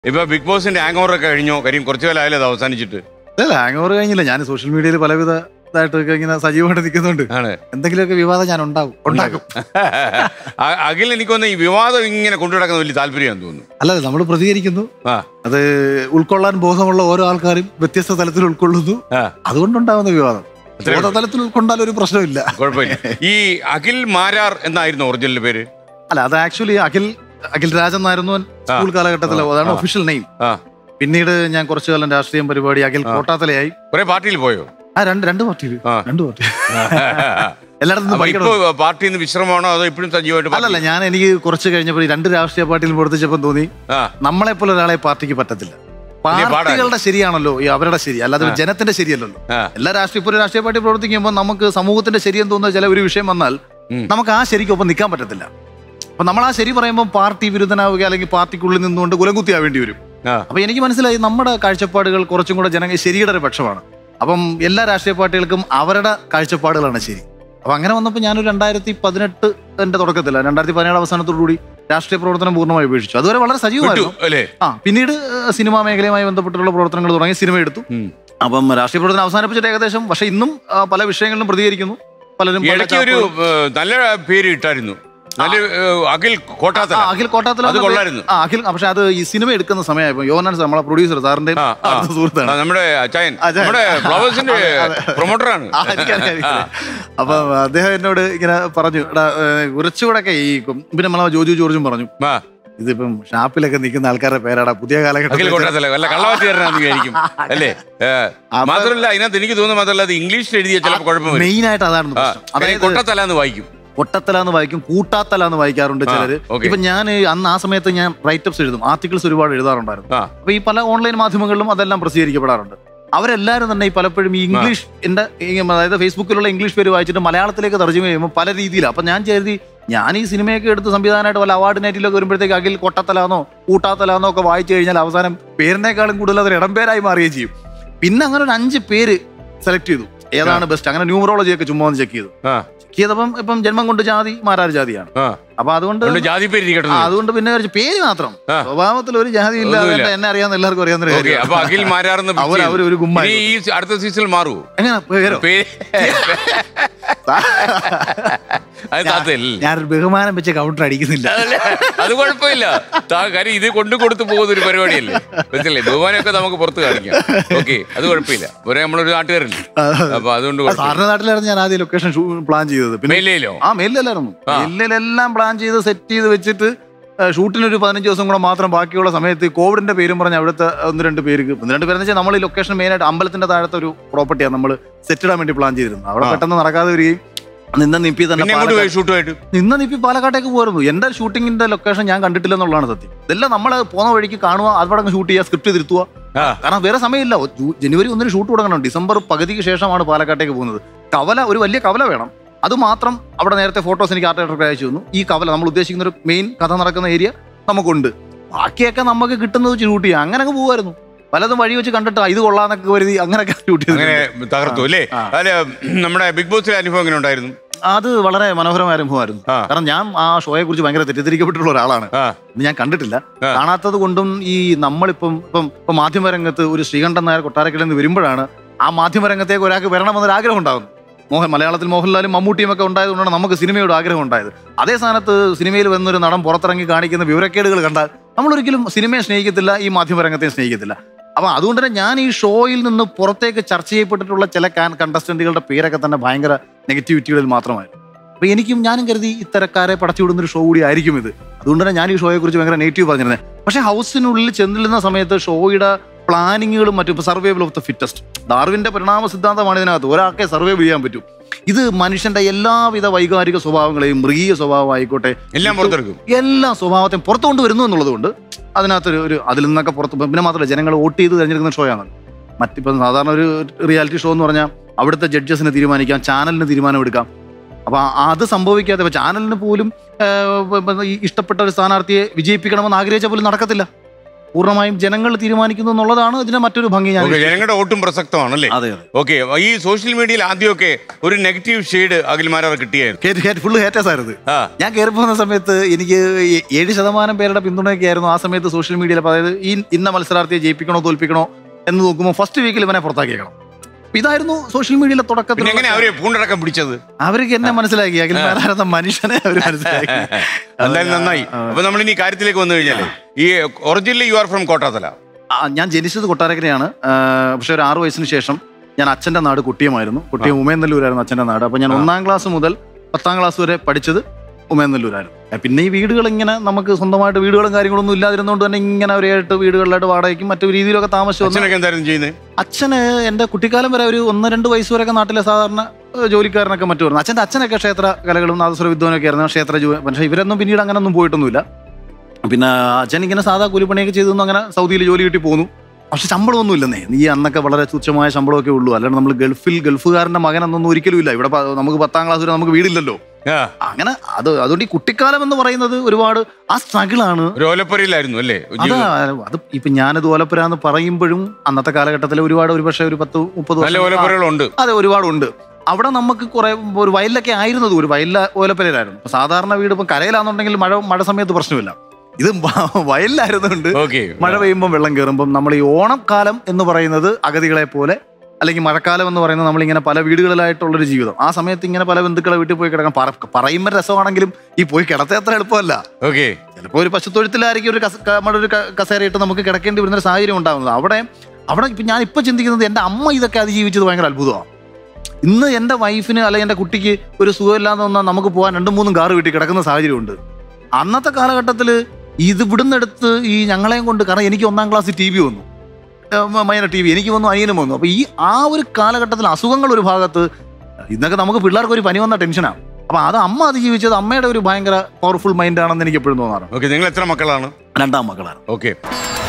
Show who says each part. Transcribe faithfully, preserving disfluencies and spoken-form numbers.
Speaker 1: ഇപ്പൊ ബിഗ് ബോസിന്റെ hang over ഒക്കെ കഴിഞ്ഞോ? കാര്യം കുറച്ചു കാലമായാലും അത് അവസാനിച്ചിട്ട്.
Speaker 2: അല്ല, ഹാങ് ഓവർ കഴിഞ്ഞില്ല. ഞാൻ സോഷ്യൽ മീഡിയയിൽ പലവിധ ഇതായിട്ടൊക്കെ ഇങ്ങനെ സജീവമായിട്ട് നിൽക്കുന്നുണ്ട്. എന്തെങ്കിലുമൊക്കെ വിവാദം ഞാൻ ഉണ്ടാകും ഉണ്ടാക്കും
Speaker 1: അഖിൽ എനിക്കൊന്ന് ഈ വിവാദം ഇങ്ങനെ കൊണ്ടുനടക്കുന്ന വലിയ താല്പര്യമാണെന്ന് തോന്നുന്നു.
Speaker 2: അല്ല, നമ്മൾ പ്രതികരിക്കുന്നു, അത് ഉൾക്കൊള്ളാൻ ബോധമുള്ള ഓരോ ആൾക്കാരും വ്യത്യസ്ത തലത്തിൽ ഉൾക്കൊള്ളുന്നു, അതുകൊണ്ടുണ്ടാകുന്ന വിവാദം. തലത്തിൽ ഉൾക്കൊണ്ടാൽ ഒരു പ്രശ്നമില്ല,
Speaker 1: കുഴപ്പമില്ല. ഈ അഖിൽ മാരാർ എന്നായിരുന്നു ഒറിജിനൽ പേര്?
Speaker 2: അല്ല, അത് ആക്ച്വലി അഖിൽ അഖിൽ രാജ് എന്നായിരുന്നു സ്കൂൾ കാലഘട്ടത്തിൽ, അതാണ് ഒഫീഷ്യൽ നെയിം. പിന്നീട് ഞാൻ കുറച്ചു കാലം രാഷ്ട്രീയം പരിപാടി അഖിൽ കോട്ടാത്തലയായി.
Speaker 1: കുറെ പാർട്ടിയിൽ പോയോ?
Speaker 2: ആ, രണ്ട് രണ്ട് പാർട്ടിയിൽ രണ്ട് പാർട്ടി എല്ലായിടത്തും.
Speaker 1: പാർട്ടിന്ന് വിശ്രമമാണോ അതോ ഇപ്പോഴും സജീവമായിട്ട്?
Speaker 2: അല്ലല്ല, ഞാൻ എനിക്ക് കുറച്ച് കഴിഞ്ഞപ്പോൾ രണ്ട് രാഷ്ട്രീയ പാർട്ടിയിൽ പ്രവർത്തിച്ചപ്പോൾ തോന്നി നമ്മളെ പോലെ ഒരാളെ പാർട്ടിക്ക് പറ്റത്തില്ല. പാർട്ടികളുടെ ശരിയാണല്ലോ ഈ അവരുടെ ശരി, അല്ലാതെ ജനത്തിന്റെ ശരിയല്ലല്ലോ. എല്ലാ രാഷ്ട്രീയ ഇപ്പോൾ രാഷ്ട്രീയ പാർട്ടി പ്രവർത്തിക്കുമ്പോൾ നമുക്ക് സമൂഹത്തിന്റെ ശരിയെന്ന് തോന്നുന്ന ചില ഒരു വിഷയം വന്നാൽ നമുക്ക് ആ ശരിക്കൊപ്പം നിൽക്കാൻ പറ്റത്തില്ല. അപ്പൊ നമ്മൾ ആ ശരി പറയുമ്പോൾ പാർട്ടി വിരുദ്ധനാവുക അല്ലെങ്കിൽ പാർട്ടിക്കുള്ളിൽ നിന്നുകൊണ്ട് കുലകുത്തിയാവേണ്ടി വരും. അപ്പൊ എനിക്ക് മനസ്സിലായി നമ്മുടെ കാഴ്ചപ്പാടുകൾ കുറച്ചും കൂടെ ജനങ്ങൾ ശരിയുടെ ഒരു പക്ഷമാണ്. അപ്പം എല്ലാ രാഷ്ട്രീയ പാർട്ടികൾക്കും അവരുടെ കാഴ്ചപ്പാടുകളാണ് ശരി. അപ്പൊ അങ്ങനെ വന്നപ്പോൾ ഞാനൊരു രണ്ടായിരത്തി പതിനെട്ട് എന്റെ തുടക്കത്തില്ല രണ്ടായിരത്തി പതിനേഴ് അവസാനത്തോടുകൂടി രാഷ്ട്രീയ പ്രവർത്തനം പൂർണ്ണമായി ഉപേക്ഷിച്ചു. അതുവരെ വളരെ സജീവമായിരുന്നു. ആ, പിന്നീട് സിനിമാ മേഖലയുമായി ബന്ധപ്പെട്ടുള്ള പ്രവർത്തനങ്ങൾ തുടങ്ങി, സിനിമ എടുത്തു. അപ്പം രാഷ്ട്രീയ പ്രവർത്തനം അവസാനിപ്പിച്ചിട്ട് ഏകദേശം, പക്ഷെ ഇന്നും പല വിഷയങ്ങളിലും പ്രതികരിക്കുന്നു. പലരും
Speaker 1: ഒരു നല്ല പേര് ഇട്ടായിരുന്നു, അഖിൽ കോട്ടാത്തല.
Speaker 2: അഖിൽ കോട്ടാത്തല അഖിൽ. പക്ഷെ അത് ഈ സിനിമ എടുക്കുന്ന സമയമായപ്പോ യോനാൻ നമ്മളെ പ്രൊഡ്യൂസർ സാറിന്റെ സുഹൃത്താണ്,
Speaker 1: നമ്മുടെ പ്രൊമോട്ടറാണ്.
Speaker 2: അപ്പൊ അദ്ദേഹം എന്നോട് ഇങ്ങനെ പറഞ്ഞു, കുറച്ചുകൂടെ ഒക്കെ ഈ പിന്നെ നമ്മളെ ജോജു ജോർജും പറഞ്ഞു, ഇതിപ്പം ഷാപ്പിലൊക്കെ നിൽക്കുന്ന ആൾക്കാരുടെ പേരാടാ പുതിയ കാലഘട്ടത്തിൽ
Speaker 1: അല്ലേ. മാത്രമല്ല അതിനകത്ത് എനിക്ക് തോന്നുന്നു, മാത്രമല്ല അത് ഇംഗ്ലീഷിൽ എഴുതിയ ചിലപ്പോൾ കുഴപ്പമില്ല.
Speaker 2: മെയിൻ ആയിട്ട് അതാണ്,
Speaker 1: അതായത് കോട്ടത്തല എന്ന് വായിക്കും,
Speaker 2: ഒട്ടത്തല എന്ന് വായിക്കും, കൂട്ടാത്തല എന്ന് വായിക്കാറുണ്ട് ചിലര്. ഇപ്പൊ ഞാൻ അന്ന് ആ സമയത്ത് ഞാൻ റൈറ്റപ്സ് എഴുതും, ആർട്ടിക്കിൾസ് ഒരുപാട് എഴുതാറുണ്ടായിരുന്നു. അപ്പൊ ഈ പല ഓൺലൈൻ മാധ്യമങ്ങളിലും അതെല്ലാം പ്രസിദ്ധീകരിക്കപ്പെടാറുണ്ട്. അവരെല്ലാവരും തന്നെ ഈ പലപ്പോഴും ഈ ഇംഗ്ലീഷ് എന്റെ അതായത് ഫേസ്ബുക്കിലുള്ള ഇംഗ്ലീഷ് പേര് വായിച്ചിട്ട് മലയാളത്തിലേക്ക് തർജ്ജമ ചെയ്യുമ്പോൾ പല രീതിയിലാണ്. അപ്പൊ ഞാൻ കരുതി ഞാൻ ഈ സിനിമയൊക്കെ എടുത്ത് സംവിധാനമായിട്ട് വല്ല അവാർഡ് നൈറ്റിലൊക്കെ വരുമ്പോഴത്തേക്ക് അഖിൽ കൊട്ടത്തലാന്നോ കൂട്ടാത്തലാന്നോ ഒക്കെ വായിച്ചു കഴിഞ്ഞാൽ അവസാനം പേരിനേക്കാളും കൂടുതൽ അതൊരു ഇടം പേരായി മാറുകയും ചെയ്യും. പിന്നെ അങ്ങനെ ഒരു അഞ്ച് പേര് സെലക്ട് ചെയ്തു, ഏതാണ് ബെസ്റ്റ്. അങ്ങനെ ന്യൂമറോളജി ഒക്കെ ചുമ്മാ ഒന്ന് ചെക്ക് ചെയ്തു. ചെയ്തപ്പം ഇപ്പം ജന്മം കൊണ്ട് ജാതി മാരാർ ജാതിയാണ്. അപ്പൊ അതുകൊണ്ട്
Speaker 1: ജാതി പേര്
Speaker 2: അതുകൊണ്ട് പിന്നെ പേര് മാത്രം, സ്വഭാവത്തിൽ ഒരു ജാതി ഇല്ലാതെ എന്നെ അറിയാവുന്ന എല്ലാവർക്കും അറിയാവുന്ന അവർ ഒരു ഗുമ്മ.
Speaker 1: അടുത്ത സീസണിൽ മാറുമോ
Speaker 2: എങ്ങനെ പേരോ? ഞാനൊരു ബഹുമാനം വെച്ച് കൗണ്ടർ അടിക്കുന്നില്ല.
Speaker 1: അത് കുഴപ്പമില്ല, കാര്യം ഇത് കൊണ്ടു കൊടുത്തു പോകുന്ന ഒരു പരിപാടിയല്ലേ, മനസ്സിലല്ലേ? ബഹുമാനമൊക്കെ നമുക്ക് പുറത്ത് കാണിക്കാം. ഓക്കെ, അത് കുഴപ്പമില്ല. ഒരേ നമ്മളൊരു നാട്ടുകാരല്ലേ, അപ്പൊ അതുകൊണ്ട്
Speaker 2: സാറിന്റെ നാട്ടിലായിരുന്നു ഞാൻ ആദ്യം ലൊക്കേഷൻ പ്ലാൻ ചെയ്തത്. പിന്നെ ആ മെയിലായിരുന്നു, മെയിലെല്ലാം പ്ലാൻ ചെയ്ത് സെറ്റ് ചെയ്ത് വെച്ചിട്ട് ഷൂട്ടിനൊരു പതിനഞ്ച് ദിവസം കൂടെ മാത്രം ബാക്കിയുള്ള സമയത്ത് കോവിഡിന്റെ പേരും പറഞ്ഞ് അവിടുത്തെ ഒന്ന് രണ്ട് പേർക്ക് ഒന്ന് രണ്ട് പേരെന്ന് വെച്ചാൽ നമ്മൾ ഈ ലൊക്കേഷൻ മെയിനായിട്ട് അമ്പലത്തിന്റെ താഴത്തെ ഒരു പ്രോപ്പർട്ടിയാണ് നമ്മൾ സെറ്റ് ഇടാൻ വേണ്ടി പ്ലാൻ ചെയ്തിരുന്നത്. അവിടെ പെട്ടെന്ന് നടക്കാതെ വരികയും നിന്ന നിപ്പി തന്നെ നിന്ന നിപ്പി പാലക്കാട്ടേക്ക് പോയിരുന്നു. എന്റെ ഷൂട്ടിങ്ങിന്റെ ലൊക്കേഷൻ ഞാൻ കണ്ടിട്ടില്ല എന്നുള്ളതാണ് സത്യം. ഇതെല്ലാം നമ്മൾ പോകുന്ന വഴിക്ക് കാണുക, അവിടെ ഷൂട്ട് ചെയ്യുക, സ്ക്രിപ്റ്റ് തിരുത്തുക. കാരണം വേറെ സമയമില്ല. ജനുവരി ഒന്നിന് ഷൂട്ട് തുടങ്ങണം, ഡിസംബർ പകുതിക്ക് ശേഷമാണ് പാലക്കാട്ടേക്ക് പോകുന്നത്. കവല, ഒരു വലിയ കവല വേണം. അത് മാത്രം അവിടെ നേരത്തെ ഫോട്ടോസ് എനിക്ക് ആർട്ട് ഡയറക്ടർക്ക് അയച്ചു തന്നു. ഈ കവല നമ്മൾ ഉദ്ദേശിക്കുന്ന ഒരു മെയിൻ കഥ നടക്കുന്ന ഏരിയ നമുക്കുണ്ട്, ബാക്കിയൊക്കെ നമുക്ക് കിട്ടുന്നത് വെച്ച് ഷൂട്ട് ചെയ്യാം. അങ്ങനെയൊക്കെ പോകുമായിരുന്നു. പലതും വഴി വെച്ച് കണ്ടിട്ട് ഇത് കൊള്ളാന്നൊക്കെ കരുതി അങ്ങനെയൊക്കെ ഷൂട്ട് ചെയ്തു,
Speaker 1: തകർത്തു അല്ലേ. നമ്മുടെ ബിഗ് ബോസിലെ അനുഭവം എങ്ങനെ ഉണ്ടായിരുന്നു?
Speaker 2: അത് വളരെ മനോഹരമായ അനുഭവമായിരുന്നു. കാരണം ഞാൻ ആ ഷോയെ കുറിച്ച് ഭയങ്കര തെറ്റിദ്ധരിക്കപ്പെട്ടിട്ടുള്ള ഒരാളാണ്. ഞാൻ കണ്ടിട്ടില്ല. കാണാത്തത് കൊണ്ടും ഈ നമ്മളിപ്പം ഇപ്പം ഇപ്പൊ മാധ്യമരംഗത്ത് ഒരു ശ്രീകണ്ഠൻ നായർ കൊട്ടാരക്കരയിൽ നിന്ന് വരുമ്പോഴാണ് ആ മാധ്യമരംഗത്തേക്ക് ഒരാൾക്ക് വരണമെന്നൊരു ആഗ്രഹം ഉണ്ടാകുന്നു. മോഹൻ മലയാളത്തിൽ മോഹൻലാലും മമ്മൂട്ടിയും ഒക്കെ ഉണ്ടായതുകൊണ്ടാണ് നമുക്ക് സിനിമയോട് ആഗ്രഹം ഉണ്ടായത്. അതേ സ്ഥാനത്ത് സിനിമയിൽ വന്നൊരു നടൻ പുറത്തിറങ്ങി കാണിക്കുന്ന വിവരക്കേടുകൾ കണ്ടാൽ നമ്മളൊരിക്കലും സിനിമയെ സ്നേഹിക്കത്തില്ല, ഈ മാധ്യമരംഗത്തെ സ്നേഹിക്കത്തില്ല. അപ്പം അതുകൊണ്ട് തന്നെ ഞാൻ ഈ ഷോയിൽ നിന്ന് പുറത്തേക്ക് ചർച്ച ചെയ്യപ്പെട്ടിട്ടുള്ള ചില കണ്ടസ്റ്റന്റുകളുടെ പേരൊക്കെ തന്നെ ഭയങ്കര നെഗറ്റിവിറ്റികളിൽ മാത്രമായിരുന്നു. അപ്പോൾ എനിക്കും ഞാനും കരുതി ഇത്തരക്കാരെ പടച്ചുവിടുന്നൊരു ഷോ കൂടി ആയിരിക്കും ഇത്. അതുകൊണ്ട് തന്നെ ഞാൻ ഈ ഷോയെ കുറിച്ച് ഭയങ്കര നെഗറ്റീവ് പറഞ്ഞിരുന്നത്. പക്ഷേ ഹൗസിനുള്ളിൽ ചെന്നിരുന്ന സമയത്ത് ഷോയുടെ പ്ലാനിങ്ങുകളും മറ്റും, ഇപ്പോൾ സർവൈവൽ ഓഫ് ദ ഫിറ്റസ്റ്റ്, ഡാർവിന്റെ പരിണാമ സിദ്ധാന്തമാണ് ഇതിനകത്ത്. ഒരാൾക്കെ സർവൈവ് ചെയ്യാൻ പറ്റും. ഇത് മനുഷ്യന്റെ എല്ലാവിധ വൈകാരിക സ്വഭാവങ്ങളെയും മൃഗീയ സ്വഭാവമായിക്കോട്ടെ
Speaker 1: എല്ലാം പുറത്തെടുക്കും,
Speaker 2: എല്ലാ സ്വഭാവത്തെയും പുറത്തു കൊണ്ടുവരുന്നു എന്നുള്ളത് കൊണ്ട് അതിനകത്തൊരു ഒരു അതിൽ നിന്നൊക്കെ പുറത്ത്. പിന്നെ മാത്രമല്ല ജനങ്ങൾ വോട്ട് ചെയ്ത് തിരഞ്ഞെടുക്കുന്ന ഷോ ആണ്. മറ്റിപ്പം സാധാരണ ഒരു റിയാലിറ്റി ഷോ എന്ന് പറഞ്ഞാൽ അവിടുത്തെ ജഡ്ജസിന് തീരുമാനിക്കാം, ചാനലിന് തീരുമാനമെടുക്കാം. അപ്പം അത് സംഭവിക്കാതെ ഇപ്പം ചാനലിന് പോലും ഇഷ്ടപ്പെട്ട ഒരു സ്ഥാനാർത്ഥിയെ വിജയിപ്പിക്കണമെന്ന് ആഗ്രഹിച്ചാൽ പോലും നടക്കത്തില്ല. പൂർണ്ണമായും ജനങ്ങൾ തീരുമാനിക്കുന്നു എന്നുള്ളതാണ് ഇതിന്റെ മറ്റൊരു ഭംഗി. ഞാൻ
Speaker 1: ജനങ്ങളുടെ വോട്ടും പ്രസക്തമാണല്ലേ?
Speaker 2: അതെ.
Speaker 1: ഓക്കെ, ഈ സോഷ്യൽ മീഡിയയിൽ ആദ്യമൊക്കെ ഒരു നെഗറ്റീവ് ഷെയ്ഡ് അഖിൽമാരാർ കിട്ടിയായിരുന്നു,
Speaker 2: ഫുള്ള് ഹേറ്റേഴ്സ് ആയിരുന്നു. ഞാൻ കയറി പോകുന്ന സമയത്ത് എനിക്ക് ഏഴ് ശതമാനം പേരുടെ പിന്തുണയൊക്കെ ആയിരുന്നു ആ സമയത്ത് സോഷ്യൽ മീഡിയയിൽ. അതായത് ഈ ഇന്ന മത്സരാർത്ഥിയെ ജയിപ്പിക്കണോ തോൽപ്പിക്കണോ എന്ന് നോക്കുമ്പോൾ ഫസ്റ്റ് വീക്കിൽ ഇവനെ പുറത്താക്കിയേക്കണം. ഇതായിരുന്നു സോഷ്യൽ മീഡിയയിലെ തുടക്കത്തിൽ.
Speaker 1: പൂണ്ടടക്കം പിടിച്ചത്
Speaker 2: അവർക്ക് എന്നെ മനസ്സിലാക്കി, അഖിൽമാരാർ മനുഷ്യനെ അവർ മനസ്സിലാക്കി.
Speaker 1: എന്തായാലും നന്നായി. അപ്പൊ നമ്മൾ ഇനി കാര്യത്തിലേക്ക് വന്നു കഴിഞ്ഞാൽ, ഈ originally you are from Kottathala.
Speaker 2: ഞാൻ ജനിച്ചത് കൊട്ടാരക്കരയാണ്. പക്ഷെ ഒരു ആറു വയസ്സിന് ശേഷം ഞാൻ അച്ഛൻ്റെ നാട് കുട്ടിയമായിരുന്നു. കുട്ടിയം ഉമയനെല്ലൂരായിരുന്നു അച്ഛൻ്റെ നാട്. അപ്പോൾ ഞാൻ ഒന്നാം ക്ലാസ് മുതൽ പത്താം ക്ലാസ് വരെ പഠിച്ചത് ഉമയനെല്ലൂരായിരുന്നു. പിന്നെ ഈ വീടുകൾ ഇങ്ങനെ നമുക്ക് സ്വന്തമായിട്ട് വീടുകളും കാര്യങ്ങളൊന്നും ഇല്ലാതിരുന്നതുകൊണ്ട് തന്നെ ഇങ്ങനെ ഒരേട്ട് വീടുകളിലായിട്ട് വാടകയ്ക്കും മറ്റു രീതിയിലൊക്കെ താമസിച്ചു. അച്ഛന് എൻ്റെ കുട്ടിക്കാലം വരെ ഒരു ഒന്ന് രണ്ട് വയസ്സ് വരെയൊക്കെ നാട്ടിലെ സാധാരണ ജോലിക്കാരനൊക്കെ മറ്റു പറഞ്ഞു. അച്ഛൻ്റെ അച്ഛനൊക്കെ ക്ഷേത്ര കലകളും നാദസ്വര വിദ്വാനൊക്കെ ആയിരുന്നു, ക്ഷേത്ര ജോ പക്ഷേ ഇവരൊന്നും പിന്നീട് അങ്ങനെ ഒന്നും പോയിട്ടൊന്നുമില്ല. പിന്നെ അച്ഛൻ ഇങ്ങനെ സാധാ കൂലിപ്പണിയൊക്കെ ചെയ്തൊന്നും അങ്ങനെ സൗദിയിൽ ജോലി കിട്ടി പോന്നു. പക്ഷെ ശമ്പളമൊന്നും ഇല്ലെന്നേ. ഈ അന്നൊക്കെ വളരെ തുച്ഛമായ ശമ്പളമൊക്കെ ഉള്ളൂ. അല്ലാണ്ട് നമ്മൾ ഗൾഫിൽ ഗൾഫുകാരൻ്റെ മകൻ എന്നൊന്നും ഒരിക്കലും ഇല്ല. ഇവിടെ നമുക്ക് പത്താം ക്ലാസ് വരെ നമുക്ക് വീടില്ലല്ലോ. അങ്ങനെ അത് അതുകൊണ്ട് ഈ കുട്ടിക്കാലം എന്ന് പറയുന്നത് ഒരുപാട് ആ സ്ട്രഗിളാണ്.
Speaker 1: അല്ലേ?
Speaker 2: അത് ഇപ്പൊ ഞാനത് ഓലപ്പുര എന്ന് പറയുമ്പോഴും അന്നത്തെ കാലഘട്ടത്തിൽ ഒരുപാട് ഒരു പക്ഷേ ഒരു പത്ത് മുപ്പത് വർഷം അതെ ഒരുപാടുണ്ട്. അവിടെ നമുക്ക് കുറെ ഒരു വയലിലൊക്കെ ആയിരുന്നത് ഒരു വയലില ഓലപ്പുരയിലായിരുന്നു. സാധാരണ വീട് ഇപ്പം കരയിലാണെന്നുണ്ടെങ്കിൽ മഴ മഴ സമയത്ത് പ്രശ്നമില്ല. ഇത് വയലിലായിരുന്നുകൊണ്ട് മഴ പെയ്യുമ്പോൾ വെള്ളം കയറുമ്പം നമ്മൾ ഈ ഓണക്കാലം എന്ന് പറയുന്നത് അഗതികളെ പോലെ, അല്ലെങ്കിൽ മഴക്കാലം എന്ന് പറയുന്നത് നമ്മളിങ്ങനെ പല വീടുകളിലായിട്ടുള്ളൊരു ജീവിതം. ആ സമയത്ത് ഇങ്ങനെ പല ബന്ധുക്കളെ വീട്ടിൽ പോയി കിടക്കാൻ പറയുമ്പോൾ രസമാണെങ്കിലും ഈ പോയി കിടത്ത അത്ര എളുപ്പമല്ല. ചിലപ്പോൾ ഒരു പശുത്തൊഴുത്തിലായിരിക്കും ഒരു നമ്മുടെ ഒരു കസേരയിട്ട് നമുക്ക് കിടക്കേണ്ടി വരുന്നൊരു സാഹചര്യം ഉണ്ടാകുന്നത്. അവിടെ അവിടെ ഇപ്പം ഞാൻ ഇപ്പം ചിന്തിക്കുന്നത് എൻ്റെ അമ്മ ഇതൊക്കെ അതിജീവിച്ചത് ഭയങ്കര അത്ഭുതമാണ്. ഇന്ന് എൻ്റെ വൈഫിന് അല്ലെങ്കിൽ എൻ്റെ കുട്ടിക്ക് ഒരു സുഖമില്ലാന്ന് വന്നാൽ നമുക്ക് പോകാൻ രണ്ടും മൂന്നും കാറ് വീട്ടിൽ കിടക്കുന്ന സാഹചര്യമുണ്ട്. അന്നത്തെ കാലഘട്ടത്തിൽ ഇത് ഇവിടുന്ന് എടുത്ത് ഈ ഞങ്ങളെയും കൊണ്ട്, കാരണം എനിക്ക് ഒന്നാം ക്ലാസ് ടി വി വന്നു, മൈന ടി വി എനിക്ക് വന്നു, അനിയനും വന്നു. അപ്പോൾ ഈ ആ ഒരു കാലഘട്ടത്തിൽ അസുഖങ്ങൾ ഒരു ഭാഗത്ത്, ഇന്നൊക്കെ നമുക്ക് പിള്ളേർക്ക് ഒരു പനി വന്ന ടെൻഷനാണ്. അപ്പോൾ അത് അമ്മ അതിജീവിച്ചത് അമ്മയുടെ ഒരു ഭയങ്കര പവർഫുൾ മൈൻഡാണെന്ന് എനിക്ക് എപ്പോഴും തോന്നാറ്.
Speaker 1: നിങ്ങൾ എത്ര മക്കളാണ്?
Speaker 2: രണ്ടാം മക്കളാണ്.
Speaker 1: ഓക്കെ.